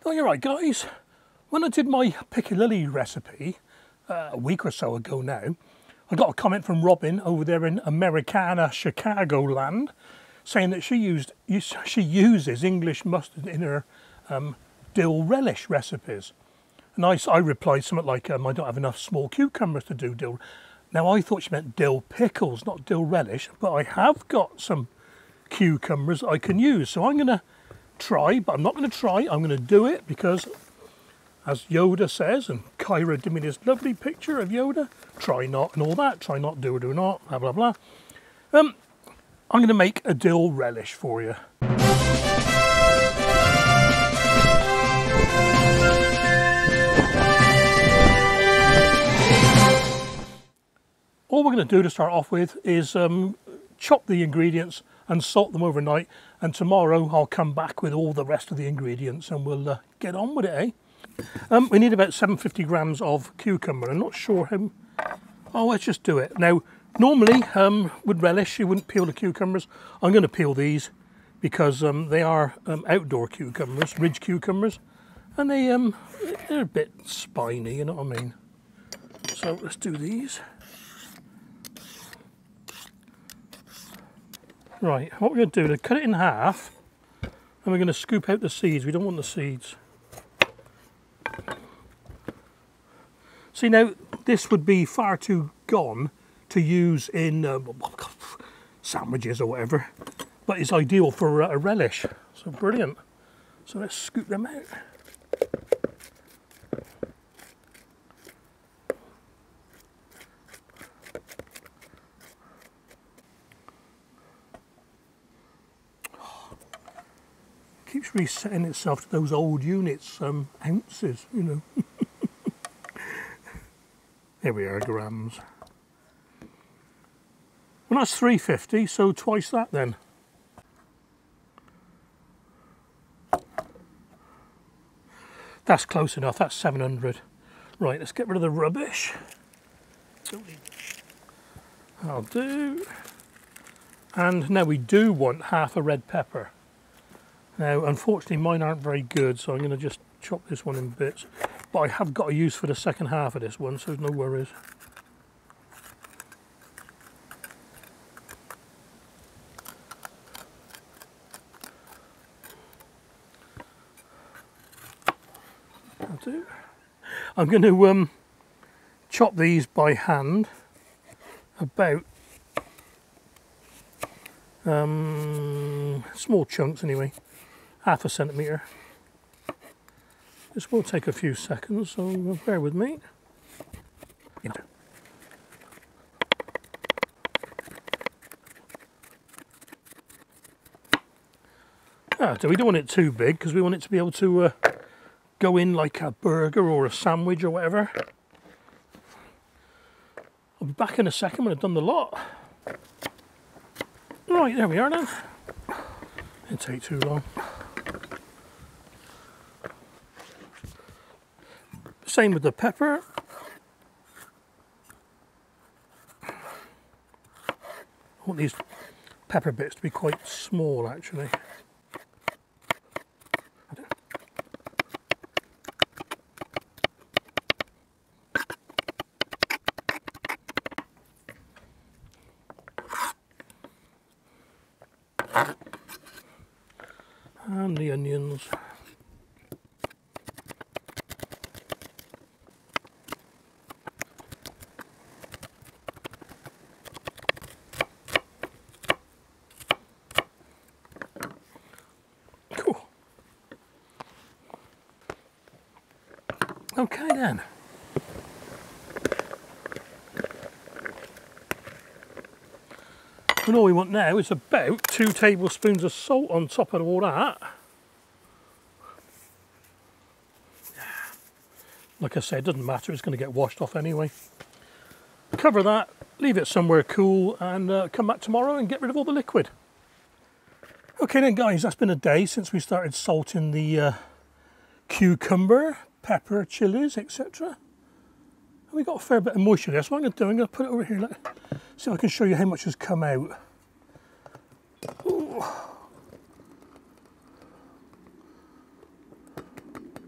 Oh, you're right, guys. When I did my piccalilli recipe a week or so ago now, I got a comment from Robin over there in Americana, Chicagoland, saying that she uses English mustard in her dill relish recipes. And I replied something like, I don't have enough small cucumbers to do dill. Now, I thought she meant dill pickles, not dill relish, but I have got some cucumbers I can use. So I'm going to try, but I'm not going to try, I'm going to do it because, as Yoda says, and Kyra did me this lovely picture of Yoda, try not and all that, try not, do or do not, blah, blah, blah. I'm going to make a dill relish for you. All we're going to do to start off with is chop the ingredients and salt them overnight, and tomorrow I'll come back with all the rest of the ingredients and we'll get on with it, eh? We need about 750 grams of cucumber. I'm not sure how... Oh, let's just do it. Now, normally with relish you wouldn't peel the cucumbers. I'm going to peel these because they are outdoor cucumbers, ridge cucumbers, and they're a bit spiny, you know what I mean? So let's do these. Right, what we're going to do is cut it in half and we're going to scoop out the seeds. We don't want the seeds. See, now this would be far too gone to use in sandwiches or whatever, but it's ideal for a relish. So brilliant. So let's scoop them out. Keeps resetting itself to those old units, ounces, you know. Here we are, grams. Well, that's 350, so twice that then. That's close enough, that's 700. Right, let's get rid of the rubbish. I'll do. And now we do want half a red pepper. Now, unfortunately, mine aren't very good, so I'm going to just chop this one in bits. But I have got a use for the second half of this one, so no worries. I'll do. I'm going to chop these by hand, about small chunks anyway. Half a centimetre. This will take a few seconds, so bear with me. So we don't want it too big because we want it to be able to go in like a burger or a sandwich or whatever. I'll be back in a second when I've done the lot. Right, there we are now. It'll take too long. Same with the pepper. I want these pepper bits to be quite small actually. And the onions. Cool. Okay then. And all we want now is about 2 tablespoons of salt on top of all that. Like I said, it doesn't matter, it's going to get washed off anyway. Cover that, leave it somewhere cool, and come back tomorrow and get rid of all the liquid. Okay then guys, that's been a day since we started salting the cucumber, pepper, chilies, etc. We got a fair bit of moisture there, so what I'm going to do, I'm going to put it over here, see if I can show you how much has come out. Ooh.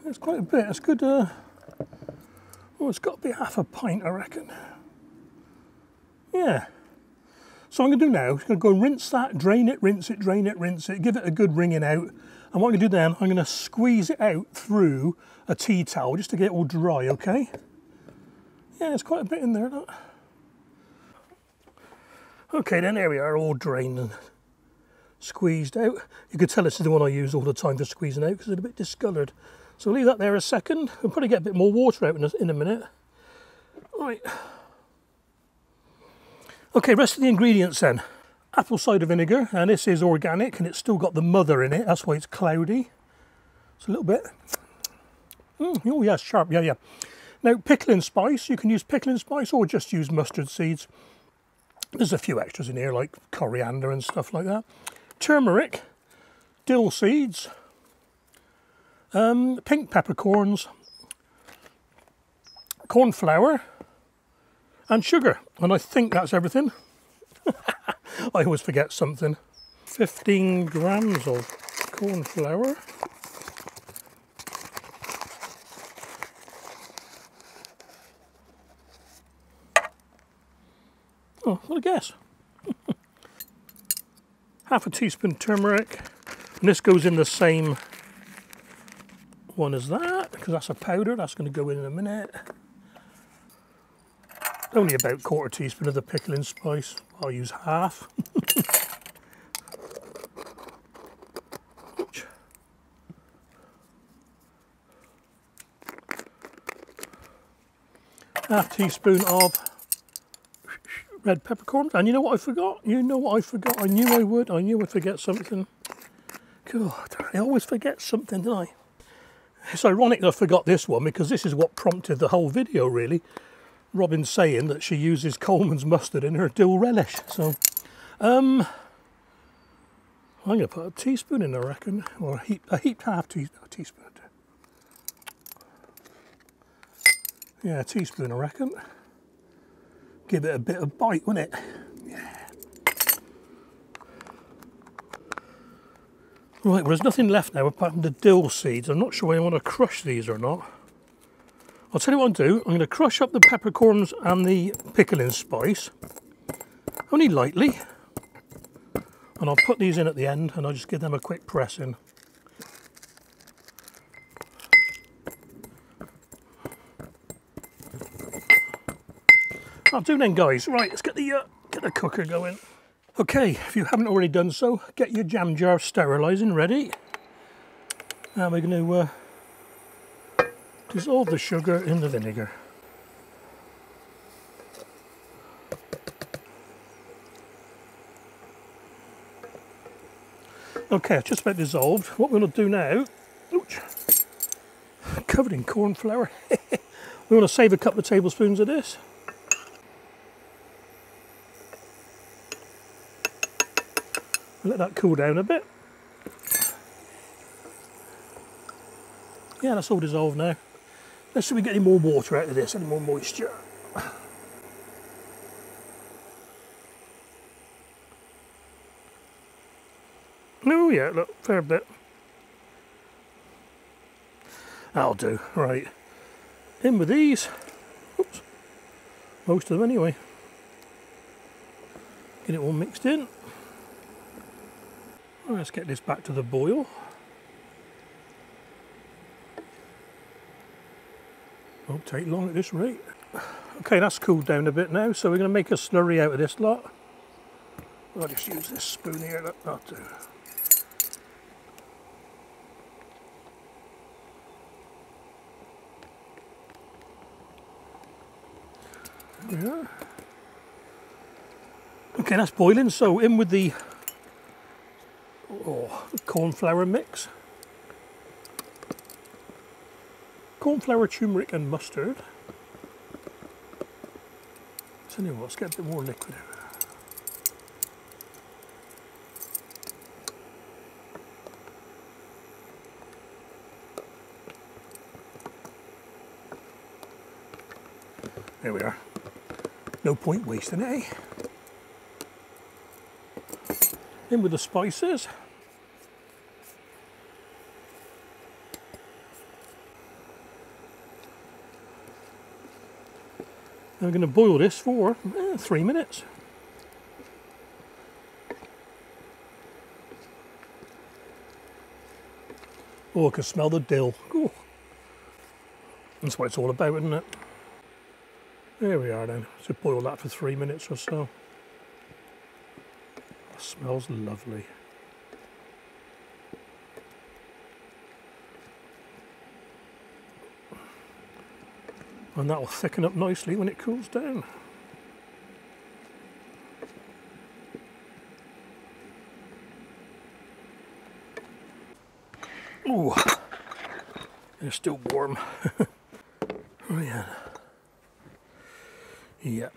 It's quite a bit. It's good. Oh, it's got to be half a pint, I reckon. Yeah. So what I'm going to do now is going to go and rinse that, drain it, rinse it, drain it, rinse it, give it a good wringing out. And what I'm going to do then, I'm going to squeeze it out through a tea towel just to get it all dry, okay? Yeah, there's quite a bit in there. Look. Okay, then here we are, all drained and squeezed out. You could tell this is the one I use all the time for squeezing out because it's a bit discoloured. So leave that there a second. We'll probably get a bit more water out in a minute. Right. Okay, rest of the ingredients then. Apple cider vinegar, and this is organic and it's still got the mother in it, that's why it's cloudy. It's a little bit. Oh yeah, sharp, yeah. Now pickling spice, you can use pickling spice or just use mustard seeds. There's a few extras in here like coriander and stuff like that. Turmeric, dill seeds, pink peppercorns, cornflour and sugar, and I think that's everything. I always forget something. 15 grams of cornflour. Oh, what a guess. Half a teaspoon turmeric, and this goes in the same one as that, because that's a powder, that's going to go in a minute. Only about quarter teaspoon of the pickling spice. I'll use half. Half teaspoon of red peppercorns. And you know what I forgot? You know what I forgot? I knew I would. I knew I'd forget something. God, I always forget something, don't I? It's ironic that I forgot this one because this is what prompted the whole video, really. Robin saying that she uses Coleman's mustard in her dill relish. So, I'm going to put a teaspoon in, I reckon, or a heaped half teaspoon. Yeah, a teaspoon, I reckon. Give it a bit of bite, wouldn't it? Yeah. Right, well, there's nothing left now apart from the dill seeds. I'm not sure I want to crush these or not. I'll tell you what I'll do. I'm going to crush up the peppercorns and the pickling spice, only lightly, and I'll put these in at the end and I'll just give them a quick press in. I'll do then, guys. Right, let's get the cooker going. Okay, if you haven't already done so, get your jam jar sterilising ready. Now we're going to dissolve the sugar in the vinegar. Okay, it's just about dissolved. What we're going to do now, ouch, covered in corn flour. We want to save a couple of tablespoons of this. Let that cool down a bit. Yeah, that's all dissolved now. Let's see if we get any more water out of this, any more moisture. Oh yeah, look, fair bit. That'll do, right. In with these. Oops. Most of them anyway. Get it all mixed in. Let's get this back to the boil. Won't take long at this rate. Okay, that's cooled down a bit now, so we're going to make a slurry out of this lot. I'll just use this spoon here, that'll do. There we are. Okay, that's boiling, so in with the cornflour mix. Cornflour, turmeric and mustard. Tell you what, let's get a bit more liquid out. There we are. No point wasting it, eh? In with the spices. I'm going to boil this for 3 minutes. Oh, I can smell the dill. Ooh. That's what it's all about, isn't it? There we are then. So boil that for 3 minutes or so. It smells lovely. And that will thicken up nicely when it cools down. Ooh, they're still warm. Oh yeah. Yep.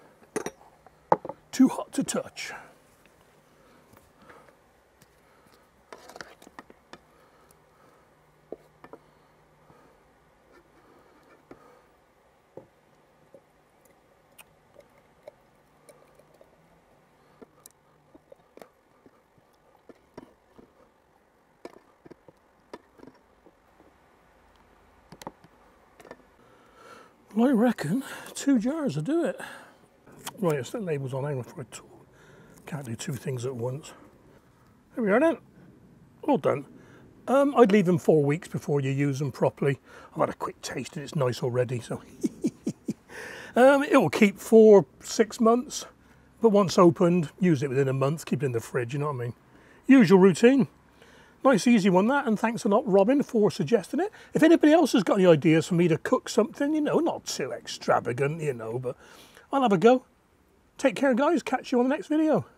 Too hot to touch. Well, I reckon 2 jars will do it. Right, it's the labels on there for a tool. Can't do 2 things at once. There we are then. All done. I'd leave them 4 weeks before you use them properly. I've had a quick taste and it's nice already, so. It will keep 4-6 months, but once opened, use it within a month, keep it in the fridge, you know what I mean? Usual routine. Nice easy one that, and thanks a lot Robin for suggesting it. If anybody else has got any ideas for me to cook something, you know, not too extravagant, you know, but I'll have a go. Take care guys, catch you on the next video.